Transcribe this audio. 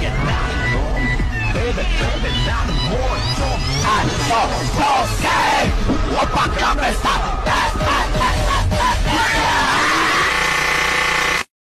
이게 나의 놈 Baby baby 나는 뭘좀 안써 오케이 오빠 카메라 스탑